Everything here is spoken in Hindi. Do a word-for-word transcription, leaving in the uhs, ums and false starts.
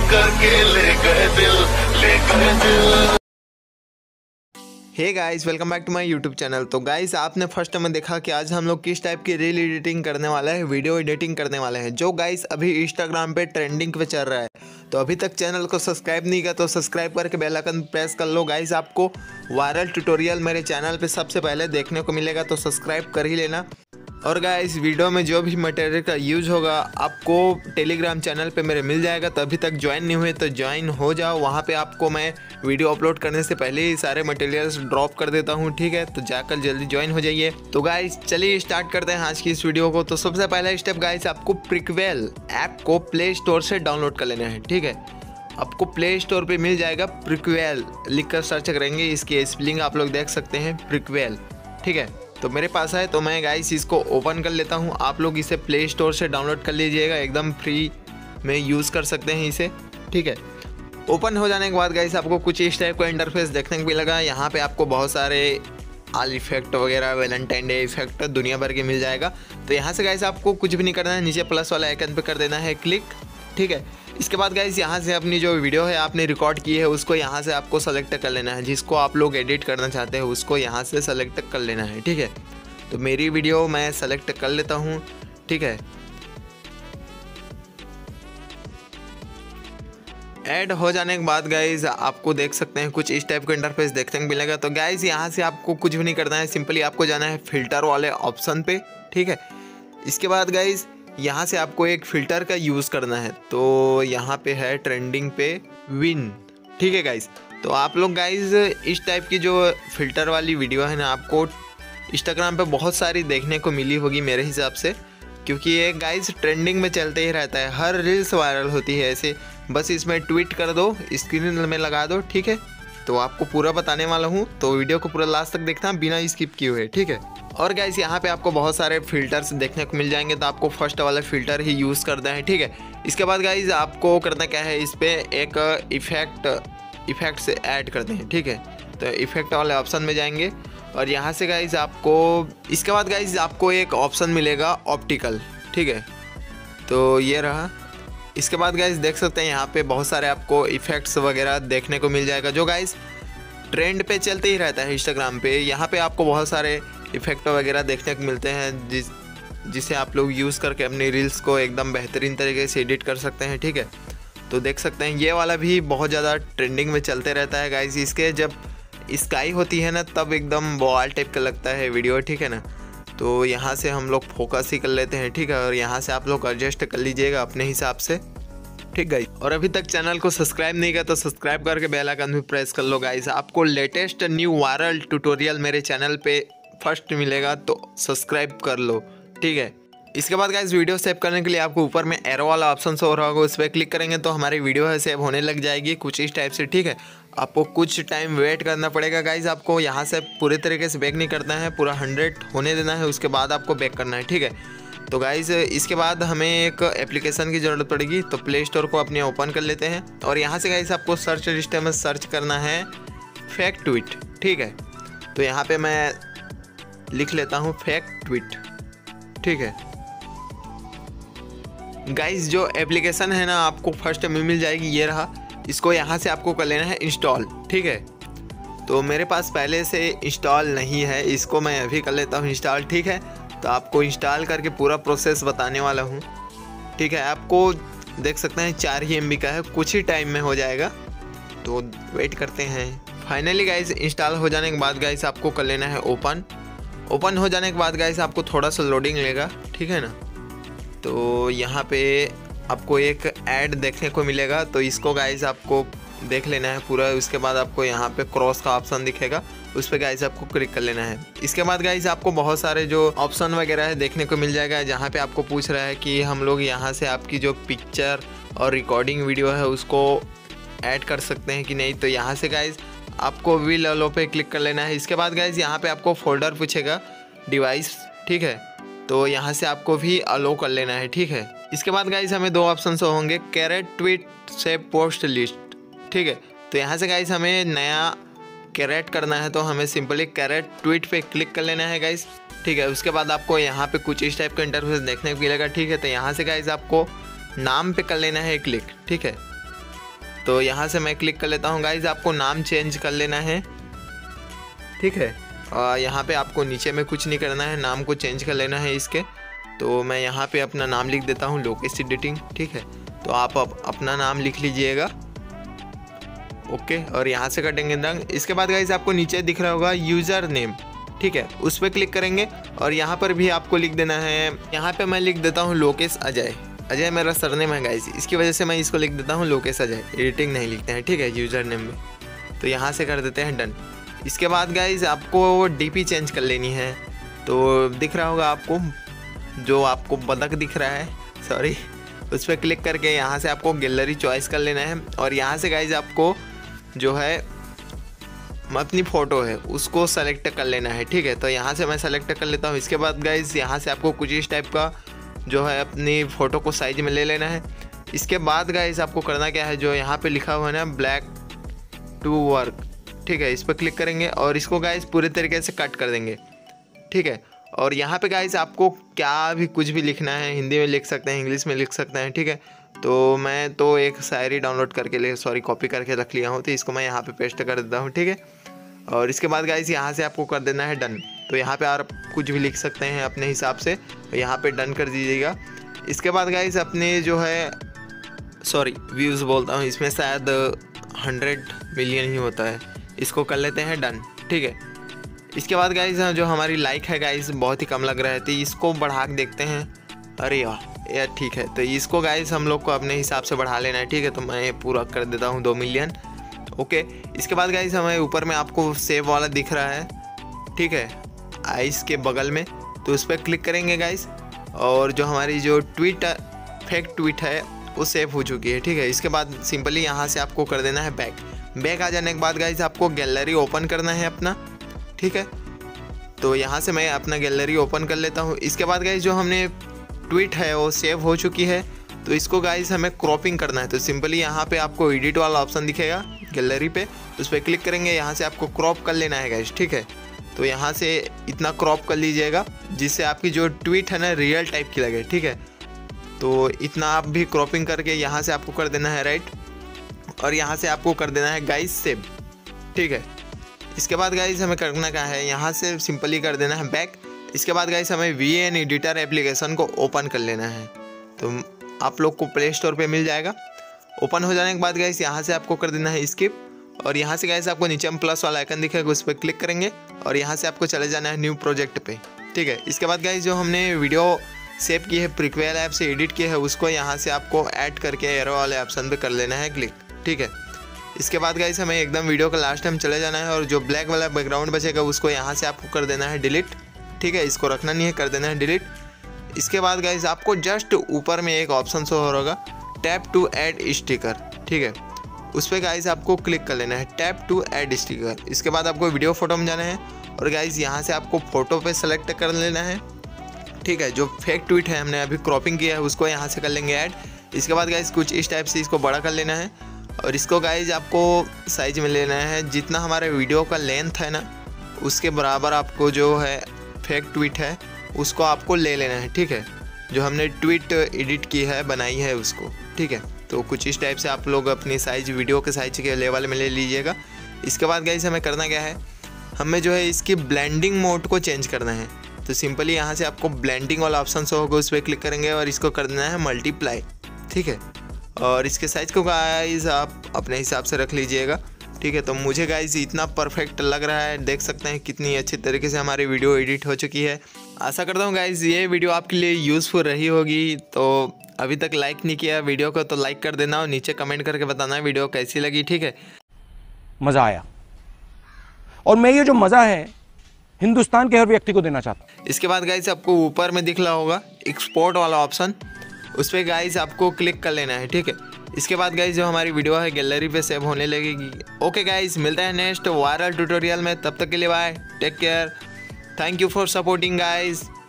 करके ले गए दिल, ले गए दिल। Hey guys, welcome back to my YouTube channel. तो गाइस, आपने फर्स्ट टाइम देखा कि आज हम लोग किस टाइप की रील एडिटिंग करने वाले हैं, वीडियो एडिटिंग करने वाले हैं, जो गाइस अभी इंस्टाग्राम पे ट्रेंडिंग पे चल रहा है। तो अभी तक चैनल को सब्सक्राइब नहीं किया तो सब्सक्राइब करके बेल आइकन प्रेस कर लो गाइस। आपको वायरल ट्यूटोरियल मेरे चैनल पे सबसे पहले देखने को मिलेगा, तो सब्सक्राइब कर ही लेना। और गाइस, वीडियो में जो भी मटेरियल का यूज होगा आपको टेलीग्राम चैनल पे मेरे मिल जाएगा। तो अभी तक ज्वाइन नहीं हुए तो ज्वाइन हो जाओ, वहाँ पे आपको मैं वीडियो अपलोड करने से पहले ही सारे मटेरियल्स ड्रॉप कर देता हूँ, ठीक है। तो जाकर जल्दी ज्वाइन हो जाइए। तो गाइस चलिए स्टार्ट करते हैं आज की इस वीडियो को। तो सबसे पहला स्टेप गाइस, आपको प्रिक्वेल ऐप को प्ले स्टोर से डाउनलोड कर लेना है, ठीक है। आपको प्ले स्टोर पे मिल जाएगा, प्रिक्वेल लिख कर सर्च करेंगे, इसकी स्पेलिंग आप लोग देख सकते हैं, प्रिक्वेल, ठीक है। तो मेरे पास है तो मैं गाइस इसको ओपन कर लेता हूँ। आप लोग इसे प्ले स्टोर से डाउनलोड कर लीजिएगा, एकदम फ्री में यूज़ कर सकते हैं इसे, ठीक है। ओपन हो जाने के बाद गाइस आपको कुछ इस टाइप का इंटरफेस देखने को मिलेगा। यहाँ पे आपको बहुत सारे आल इफेक्ट वगैरह, वैलेंटाइन डे इफेक्ट दुनिया भर के मिल जाएगा। तो यहाँ से गाइस आपको कुछ भी नहीं करना है, नीचे प्लस वाला आइकन पे कर देना है क्लिक, ठीक है। इसके बाद गाइस यहाँ से अपनी जो वीडियो है आपने रिकॉर्ड की है उसको यहाँ से आपको सेलेक्ट कर लेना है, जिसको आप लोग एडिट करना चाहते हैं उसको यहाँ से सेलेक्ट कर लेना है, ठीक है। तो मेरी वीडियो मैं सेलेक्ट कर लेता हूँ, ठीक है। ऐड हो जाने के बाद गाइज आपको देख सकते हैं कुछ इस टाइप का इंटरफेस देखने को मिलेगा। तो गाइज यहाँ से आपको कुछ भी नहीं करना है, सिंपली आपको जाना है फिल्टर वाले ऑप्शन पे, ठीक है। इसके बाद गाइज यहाँ से आपको एक फ़िल्टर का यूज़ करना है। तो यहाँ पे है ट्रेंडिंग पे विन, ठीक है गाइज। तो आप लोग गाइज इस टाइप की जो फ़िल्टर वाली वीडियो है ना, आपको इंस्टाग्राम पे बहुत सारी देखने को मिली होगी मेरे हिसाब से, क्योंकि ये गाइज ट्रेंडिंग में चलते ही रहता है, हर रील्स वायरल होती है ऐसे। बस इसमें ट्वीट कर दो, स्क्रीन में लगा दो, ठीक है। तो आपको पूरा बताने वाला हूँ, तो वीडियो को पूरा लास्ट तक देखना बिना स्किप किए हुए, ठीक है। और गाइस यहाँ पे आपको बहुत सारे फिल्टर्स देखने को मिल जाएंगे, तो आपको फर्स्ट वाला फिल्टर ही यूज़ करना है, ठीक है। इसके बाद गाइस आपको करना क्या है, इस पर एक इफेक्ट इफेक्ट से ऐड करते हैं, ठीक है। तो इफेक्ट वाले ऑप्शन में जाएंगे और यहाँ से गाइस आपको इसके बाद गाइस आपको एक ऑप्शन मिलेगा ऑप्टिकल, ठीक है। तो ये रहा। इसके बाद गाइस देख सकते हैं यहाँ पे बहुत सारे आपको इफ़ेक्ट्स वगैरह देखने को मिल जाएगा, जो गाइस ट्रेंड पे चलते ही रहता है इंस्टाग्राम पे। यहाँ पे आपको बहुत सारे इफ़ेक्ट वगैरह देखने को मिलते हैं, जिस जिसे आप लोग यूज़ करके अपनी रील्स को एकदम बेहतरीन तरीके से एडिट कर सकते हैं, ठीक है। तो देख सकते हैं ये वाला भी बहुत ज़्यादा ट्रेंडिंग में चलते रहता है गाइस। इसके जब स्काई होती है ना तब एकदम बॉल टाइप का लगता है वीडियो, ठीक है ना। तो यहाँ से हम लोग फोकस ही कर लेते हैं, ठीक है। और यहाँ से आप लोग एडजस्ट कर लीजिएगा अपने हिसाब से, ठीक गाइस। और अभी तक चैनल को सब्सक्राइब नहीं किया तो सब्सक्राइब करके बेल आइकन भी प्रेस कर लो गाइस। आपको लेटेस्ट न्यू वायरल ट्यूटोरियल मेरे चैनल पे फर्स्ट मिलेगा, तो सब्सक्राइब कर लो, ठीक है। इसके बाद गाइस वीडियो सेव करने के लिए आपको ऊपर में एरो वाला ऑप्शन शो हो रहा होगा, उस पर क्लिक करेंगे तो हमारी वीडियो है सेव होने लग जाएगी कुछ इस टाइप से, ठीक है। आपको कुछ टाइम वेट करना पड़ेगा गाइस। आपको यहाँ से पूरे तरीके से बैक नहीं करना है, पूरा हंड्रेड होने देना है, उसके बाद आपको बैक करना है, ठीक है। तो गाइस इसके बाद हमें एक एप्लीकेशन की ज़रूरत पड़ेगी, तो प्ले स्टोर को अपने ओपन कर लेते हैं और यहाँ से गाइस आपको सर्च लिस्ट में सर्च करना है फेक ट्वीट, ठीक है। तो यहाँ पे मैं लिख लेता हूँ फेक ट्वीट, ठीक है। गाइस जो एप्लीकेशन है ना आपको फर्स्ट में मिल जाएगी, ये रहा। इसको यहाँ से आपको कर लेना है इंस्टॉल, ठीक है। तो मेरे पास पहले से इंस्टॉल नहीं है, इसको मैं अभी कर लेता हूँ इंस्टॉल, ठीक है। तो आपको इंस्टॉल करके पूरा प्रोसेस बताने वाला हूँ, ठीक है। आपको देख सकते हैं चार ही एम बी का है, कुछ ही टाइम में हो जाएगा, तो वेट करते हैं। फाइनली गाइस इंस्टॉल हो जाने के बाद गाइस आपको कर लेना है ओपन। ओपन हो जाने के बाद गाइस आपको थोड़ा सा लोडिंग लेगा, ठीक है ना। तो यहाँ पे आपको एक ऐड देखने को मिलेगा, तो इसको गाइस आपको देख लेना है पूरा। उसके बाद आपको यहाँ पे क्रॉस का ऑप्शन दिखेगा, उस पर गाइस आपको क्लिक कर लेना है। इसके बाद गाइस आपको बहुत सारे जो ऑप्शन वगैरह है देखने को मिल जाएगा, जहाँ पे आपको पूछ रहा है कि हम लोग यहाँ से आपकी जो पिक्चर और रिकॉर्डिंग वीडियो है उसको ऐड कर सकते हैं कि नहीं। तो यहाँ से गाइस आपको विल अलो पे क्लिक कर लेना है। इसके बाद गाइस यहाँ पे आपको फोल्डर पूछेगा डिवाइस, ठीक है। तो यहाँ से आपको भी अलो कर लेना है, ठीक है। इसके बाद गाइस हमें दो ऑप्शन होंगे, कैरेट ट्वीट से पोस्ट लिस्ट, ठीक है। तो यहाँ से गाइस हमें नया कैरेट करना है, तो हमें सिंपली कैरेट ट्वीट पे क्लिक कर लेना है गाइस, ठीक है। उसके बाद आपको यहाँ पे कुछ इस टाइप का इंटरफेस देखने को मिलेगा, ठीक है। तो यहाँ से गाइस आपको नाम पे कर लेना है क्लिक, ठीक है। तो यहाँ से मैं क्लिक कर लेता हूँ गाइज। आपको नाम चेंज कर लेना है, ठीक है। और यहाँ पे आपको नीचे में कुछ नहीं करना है, नाम को चेंज कर लेना है इसके। तो मैं यहाँ पे अपना नाम लिख देता हूँ लोकेश एडिटिंग, ठीक है। तो आप अप, अपना नाम लिख लीजिएगा, ओके। और यहाँ से कटेंगे रंग। इसके बाद गाइस आपको नीचे दिख रहा होगा यूज़र नेम, ठीक है, उस पर क्लिक करेंगे और यहाँ पर भी आपको लिख देना है, यहाँ पे मैं लिख देता हूँ लोकेश अजय। अजय मेरा सरनेम है गाइस, इसकी वजह से मैं इसको लिख देता हूँ लोकेश अजय, एडिटिंग नहीं लिखते हैं, ठीक है, यूज़र नेम में। तो यहाँ से कर देते हैं डन। इसके बाद गाइस आपको डीपी चेंज कर लेनी है। तो दिख रहा होगा आपको, जो आपको बतख दिख रहा है, सॉरी, उस पर क्लिक करके यहाँ से आपको गैलरी चॉइस कर लेना है। और यहाँ से गाइस आपको जो है अपनी फ़ोटो है उसको सेलेक्ट कर लेना है, ठीक है। तो यहाँ से मैं सेलेक्ट कर लेता हूँ। इसके बाद गाइस यहाँ से आपको कुछ इस टाइप का जो है अपनी फ़ोटो को साइज में ले लेना है। इसके बाद गाइस आपको करना क्या है, जो यहाँ पे लिखा हुआ है ना ब्लैक टू वर्क, ठीक है, इस पर क्लिक करेंगे और इसको गाइस पूरे तरीके से कट कर देंगे, ठीक है। और यहाँ पे गाइस आपको क्या भी कुछ भी लिखना है, हिंदी में लिख सकते हैं, इंग्लिश में लिख सकते हैं, ठीक है। तो मैं तो एक शायरी डाउनलोड करके ले सॉरी कॉपी करके रख लिया हूँ, तो इसको मैं यहाँ पे पेस्ट कर देता हूँ, ठीक है। और इसके बाद गाइस यहाँ से आपको कर देना है डन। तो यहाँ पे आप कुछ भी लिख सकते हैं अपने हिसाब से, यहाँ पे डन कर दीजिएगा। इसके बाद गाइस अपने जो है सॉरी व्यूज़ बोलता हूँ, इसमें शायद हंड्रेड मिलियन ही होता है, इसको कर लेते हैं डन, ठीक है। इसके बाद गाइस जो हमारी लाइक है गाइस बहुत ही कम लग रहा है, तो इसको बढ़ा के देखते हैं। अरे यार यार ठीक है, तो इसको गाइस हम लोग को अपने हिसाब से बढ़ा लेना है, ठीक है। तो मैं पूरा कर देता हूँ दो मिलियन, ओके। इसके बाद गाइस हमें ऊपर में आपको सेव वाला दिख रहा है, ठीक है, आइस के बगल में, तो उस पर क्लिक करेंगे गाइस। और जो हमारी जो ट्वीट फेक ट्वीट है वो सेव हो चुकी है, ठीक है। इसके बाद सिंपली यहाँ से आपको कर देना है बैक। बैक आ जाने के बाद गाइस आपको गैलरी ओपन करना है अपना, ठीक है। तो यहाँ से मैं अपना गैलरी ओपन कर लेता हूँ। इसके बाद गाइस जो हमने ट्वीट है वो सेव हो चुकी है, तो इसको गाइस हमें क्रॉपिंग करना है। तो सिंपली यहाँ पे आपको एडिट वाला ऑप्शन दिखेगा गैलरी पे, उस पर क्लिक करेंगे, यहाँ से आपको क्रॉप कर लेना है गाइस, ठीक है। तो यहाँ से इतना क्रॉप कर लीजिएगा जिससे आपकी जो ट्वीट है ना रियल टाइप की लगे, ठीक है। तो इतना आप भी क्रॉपिंग करके यहाँ से आपको कर देना है राइट, और यहाँ से आपको कर देना है गाइस सेव, ठीक है। इसके बाद गाइस हमें करना क्या है, यहाँ से सिंपली कर देना है बैक। इसके बाद गाइस हमें वी एन एडिटर एप्लीकेशन को ओपन कर लेना है। तो आप लोग को प्ले स्टोर पे मिल जाएगा। ओपन हो जाने के बाद गाइस यहाँ से आपको कर देना है स्किप, और यहाँ से गाइस आपको नीचे में प्लस वाला आइकन दिखेगा, उस पर क्लिक करेंगे और यहाँ से आपको चले जाना है न्यू प्रोजेक्ट पे, ठीक है। इसके बाद गाइस जो हमने वीडियो सेव की है प्रिक्वेल ऐप से एडिट की है, उसको यहाँ से आपको ऐड करके एरो वाले ऑप्शन पे कर लेना है क्लिक, ठीक है। इसके बाद गाइस हमें एकदम वीडियो का लास्ट टाइम चले जाना है, और जो ब्लैक वाला बैकग्राउंड बचेगा उसको यहाँ से आपको कर देना है डिलीट, ठीक है। इसको रखना नहीं है, कर देना है डिलीट। इसके बाद गाइस आपको जस्ट ऊपर में एक ऑप्शन शो हो रहा टैप टू ऐड स्टिकर, ठीक है, उस पर गाइस आपको क्लिक कर लेना है टैप टू ऐड स्टिकर। इसके बाद आपको वीडियो फोटो में जाना है, और गाइस यहाँ से आपको फोटो पे सेलेक्ट कर लेना है, ठीक है। जो फेक ट्वीट है हमने अभी क्रॉपिंग किया है उसको यहाँ से कर लेंगे ऐड। इसके बाद गाइस कुछ इस टाइप से इसको बड़ा कर लेना है, और इसको गाइस आपको साइज में लेना है जितना हमारे वीडियो का लेंथ है ना उसके बराबर आपको जो है फेक ट्वीट है उसको आपको ले लेना है, ठीक है। जो हमने ट्वीट एडिट की है बनाई है उसको, ठीक है। तो कुछ इस टाइप से आप लोग अपनी साइज वीडियो के साइज के लेवल में ले लीजिएगा। इसके बाद गाइस हमें करना क्या है, हमें जो है इसकी ब्लेंडिंग मोड को चेंज करना है। तो सिंपली यहाँ से आपको ब्लेंडिंग वाला ऑप्शन शो होगा, उस पर क्लिक करेंगे और इसको कर देना है मल्टीप्लाई, ठीक है। और इसके साइज़ को गाइस आप अपने हिसाब से रख लीजिएगा, ठीक है। तो मुझे गाइस इतना परफेक्ट लग रहा है, देख सकते हैं कितनी अच्छी तरीके से हमारी वीडियो एडिट हो चुकी है। आशा करता हूँ गाइस ये वीडियो आपके लिए यूज़फुल रही होगी। तो अभी तक लाइक नहीं किया वीडियो को तो लाइक कर देना, और नीचे कमेंट करके बताना वीडियो कैसी लगी, ठीक है। मज़ा आया, और मैं ये जो मज़ा है हिंदुस्तान के हर व्यक्ति को देना चाहता हूँ। इसके बाद गाइस आपको ऊपर में दिख रहा होगा एक्सपोर्ट वाला ऑप्शन, उस पर गाइस आपको क्लिक कर लेना है, ठीक है। इसके बाद गाइस जो हमारी वीडियो है गैलरी पे सेव होने लगेगी। ओके गाइस, मिलता है नेक्स्ट वायरल ट्यूटोरियल में, तब तक के लिए bye, take care, thank you for supporting guys.